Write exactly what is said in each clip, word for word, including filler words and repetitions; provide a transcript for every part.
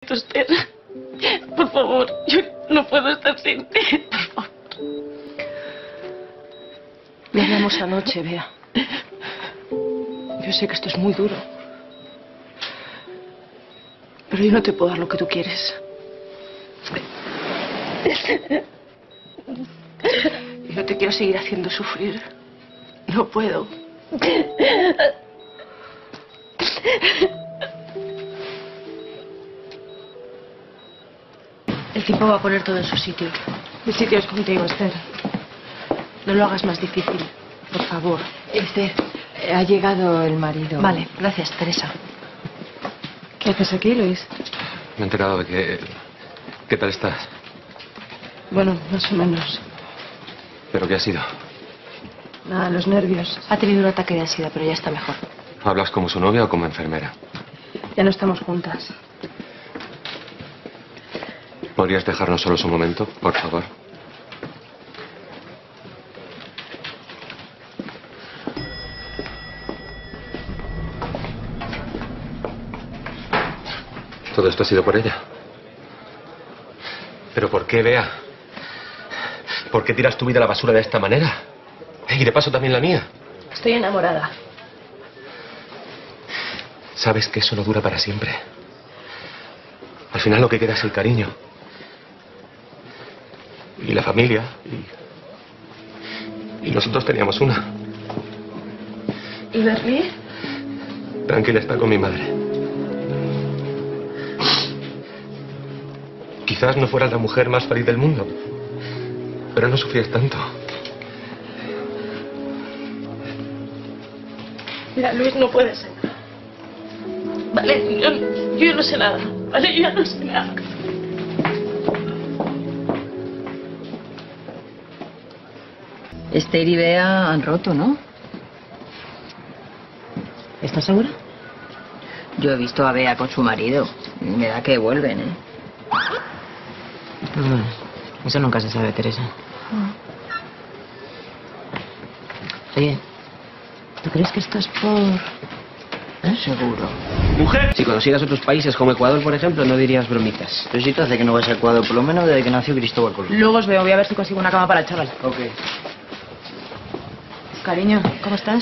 Esther, por favor, yo no puedo estar sin ti, por favor. Lo hablamos anoche, Bea. Yo sé que esto es muy duro. Pero yo no te puedo dar lo que tú quieres. Y no te quiero seguir haciendo sufrir. No puedo. El tiempo va a poner todo en su sitio. Mi sitio es contigo, Esther. No lo hagas más difícil, por favor. Esther, ha llegado el marido. Vale, gracias, Teresa. ¿Qué haces aquí, Luis? Me he enterado de que... ¿Qué tal estás? Bueno, más o menos. ¿Pero qué ha sido? Nada, los nervios. Ha tenido un ataque de ansiedad, pero ya está mejor. ¿Hablas como su novia o como enfermera? Ya no estamos juntas. ¿Podrías dejarnos solos un momento, por favor? ¿Todo esto ha sido por ella? ¿Pero por qué, Bea? ¿Por qué tiras tu vida a la basura de esta manera? Y de paso también la mía. Estoy enamorada. Sabes que eso no dura para siempre. Al final lo que queda es el cariño. Y la familia. Y, y nosotros teníamos una. ¿Y Berlín? Tranquila, está con mi madre. Quizás no fueras la mujer más feliz del mundo, pero no sufrías tanto. Mira, Luis, no puede ser. Vale, yo, yo no sé nada. Vale, yo ya no sé nada. Esther y Bea han roto, ¿no? ¿Estás segura? Yo he visto a Bea con su marido. Me da que vuelven, ¿eh? Bueno, eso nunca se sabe, Teresa. Oye, ¿tú crees que esto es por...? ¿Eh? Seguro. ¡Mujer! Si conocieras otros países como Ecuador, por ejemplo, no dirías bromitas. Pero si te hace que no vas a Ecuador, por lo menos desde que nació Cristóbal Colón. Luego os veo. Voy a ver si consigo una cama para el chaval. Ok. Cariño, ¿cómo estás?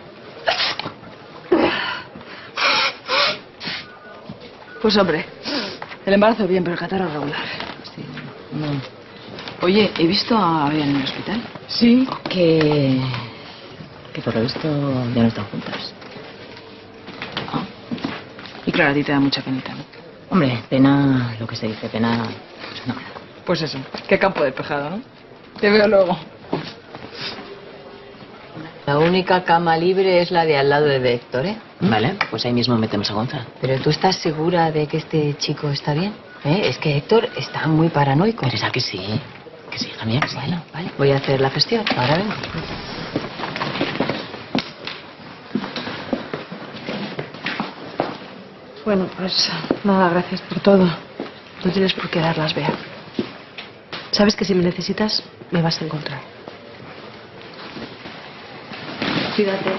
Pues hombre, el embarazo bien, pero el catarro regular. Sí, no. Oye, he visto a Bea en el hospital. Sí. Que... que por lo visto ya no están juntas. Ah. Y claro, a ti te da mucha penita, ¿no? Hombre, pena, lo que se dice, pena... pues no. Pues eso, qué campo despejado, ¿no? Te veo luego. La única cama libre es la de al lado de Héctor, ¿eh? Vale, pues ahí mismo metemos a Gonza. Pero ¿tú estás segura de que este chico está bien? ¿Eh? Es que Héctor está muy paranoico. Teresa, que sí, que sí, hija mía, que sí. Bueno, vale, voy a hacer la gestión. Ahora vengo. Bueno, pues nada, gracias por todo. No tienes por qué darlas, Bea. Sabes que si me necesitas, me vas a encontrar. Cuídate.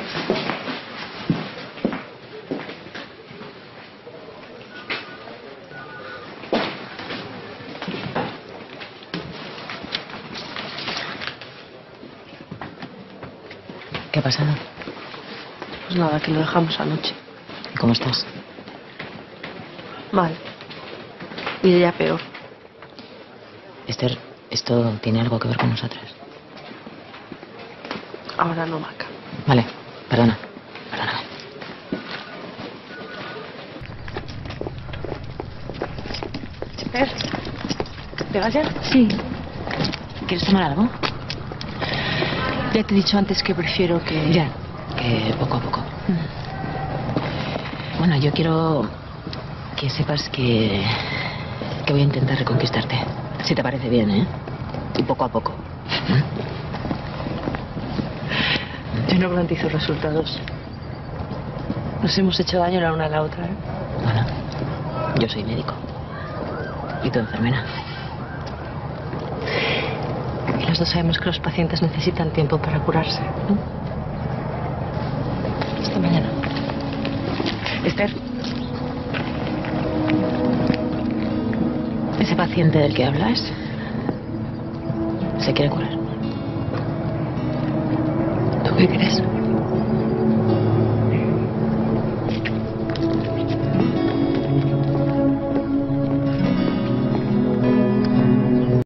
¿Qué ha pasado? Pues nada, que lo dejamos anoche. ¿Y cómo estás? Mal. Y ella peor. Esther, ¿esto tiene algo que ver con nosotras? Ahora no, Maca. Vale, perdona, perdóname. Esther, ¿te vas ya? Sí. ¿Quieres tomar algo? Ya te he dicho antes que prefiero que... Ya, que poco a poco. Bueno, yo quiero que sepas que... que voy a intentar reconquistarte. Si te parece bien, ¿eh? Y poco a poco. Yo no garantizo resultados. Nos hemos hecho daño la una a la otra, ¿eh? Bueno, yo soy médico. ¿Y tú enfermera? Y los dos sabemos que los pacientes necesitan tiempo para curarse, ¿no? Hasta mañana. Esther. Ese paciente del que hablas se quiere curar. ¿Tú qué crees?